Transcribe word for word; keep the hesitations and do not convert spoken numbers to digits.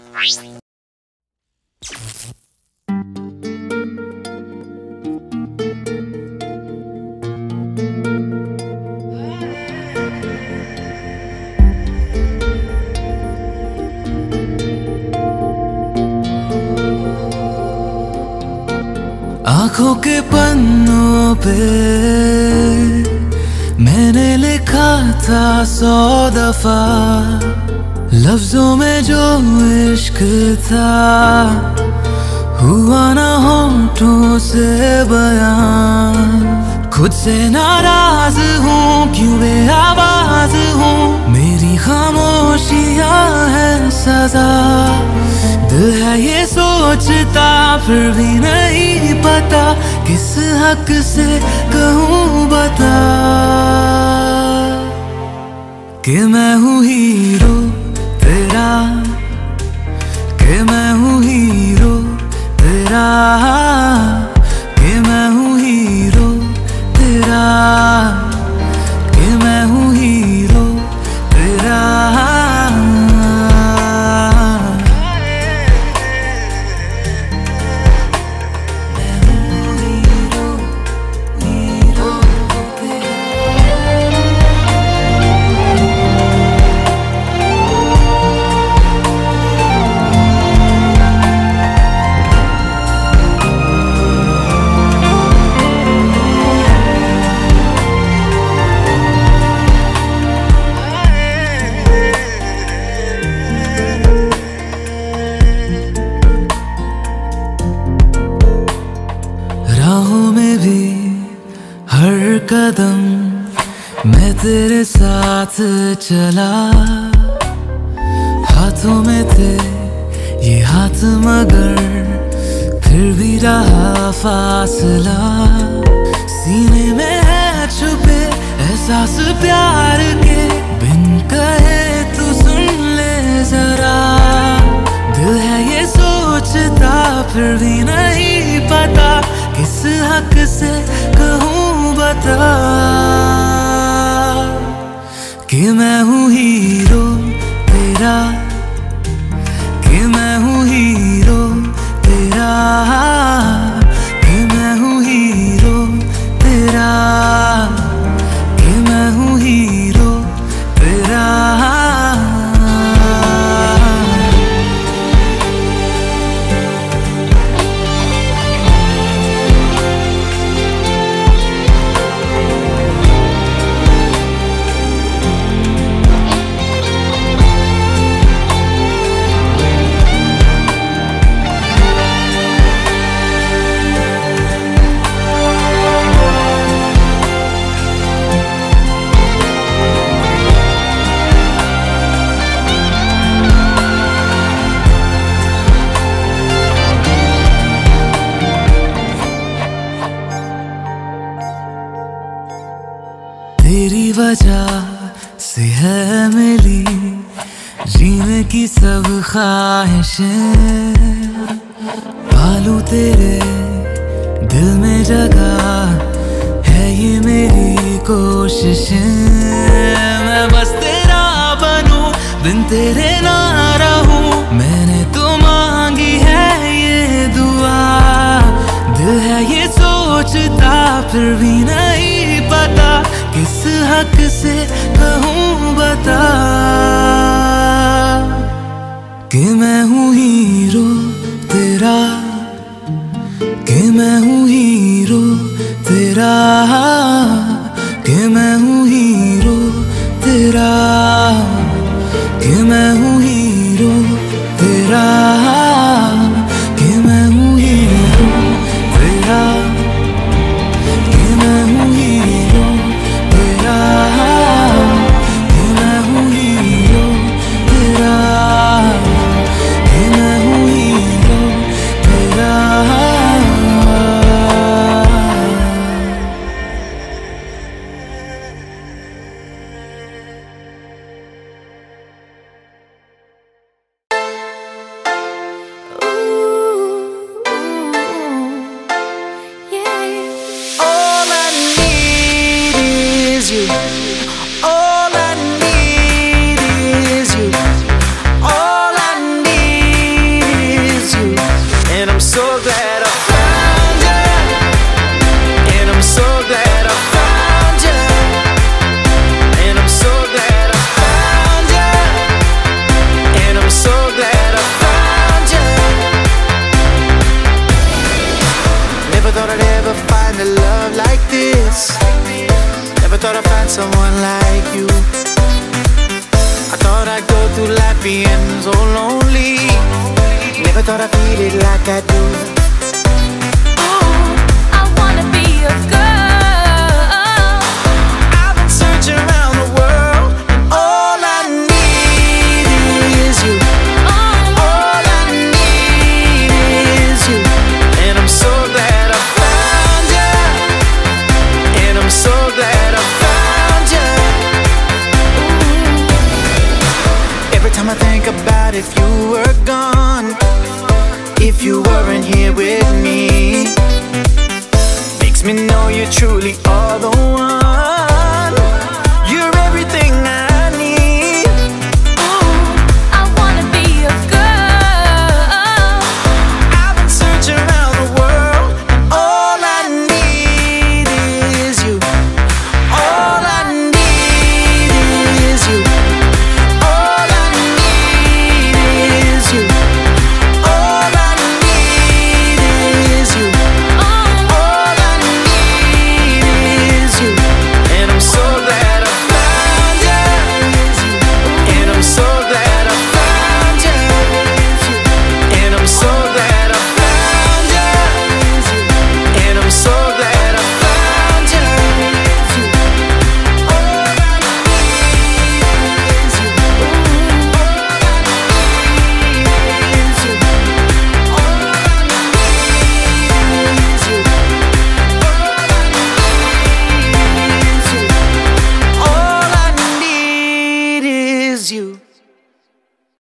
आँखों के पन्नों पे मैंने लिखा था सौ दफा, लफ्जों में जो इश्क था हुआ ना होठों से बयान। खुद से नाराज हूँ, क्यों बेआवाज हूँ, मेरी खामोशियाँ है सजा। दिल है ये सोचता फिर भी नहीं पता, किस हक से कहूँ बता कि मैं हूँ हीरो तेरा, कि मैं हूँ हीरो तेरा, कि मैं हूँ हीरो तेरा, कि मैं हूँ हीरो तेरा। राहों में भी हर कदम मैं तेरे साथ चला, हाथों में थे ये हाथ मगर फिर भी रहा फासला। सीने में है छुपे एहसास प्यार के, बिन कहे तू सुन ले जरा। दिल है ये सोचता फिर भी नहीं पता, किस हक से कहूँ बता कि मैं हूँ हीरो तेरा, कि मैं हूँ हीरो तेरा, कि मैं हूँ हीरो तेरा, कि मैं हूँ हीरो तेरा। तेरी वजह से है मिली जीने की सब ख्वाहिशें, पालू तेरे दिल में जगह है ये मेरी कोशिशें। मैं बस तेरा बनूं बिन तेरे ना रहूं, मैंने तो मांगी है ये दुआ। दिल है ये सोचता फिर भी नहीं पता, किस हक से कहूँ बता कि मैं हूँ हीरो तेरा, कि मैं हूँ हीरो तेरा, कि मैं हूँ हीरो तेरा, कि मैं हूँ हीरो तेरा, कि मैं हूँ हीरो तेरा, कि मैं हूँ हीरो तेरा, कि मैं हूँ हीरो तेरा, कि मैं हूँ हीरो तेरा। someone like you. I thought I'd go through life being so lonely. Never thought I'd feel it like I do. Ooh, I wanna be a girl. I've been searching around the world, and all I need is you. All I need is you. And I'm so glad I found you. And I'm so glad I found you. Ooh. Every time I think about if you were gone, if you weren't here with me, makes me know you truly are the one.